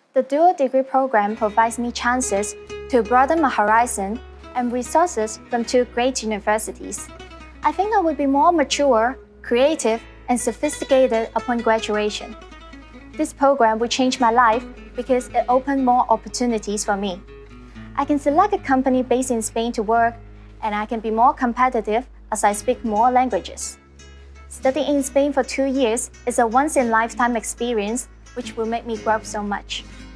The dual degree program provides me chances to broaden my horizon and resources from two great universities. I think I will be more mature, creative, and sophisticated upon graduation. This program will change my life because it opened more opportunities for me. I can select a company based in Spain to work, and I can be more competitive as I speak more languages. Studying in Spain for 2 years is a once-in-a-lifetime experience which will make me grow so much.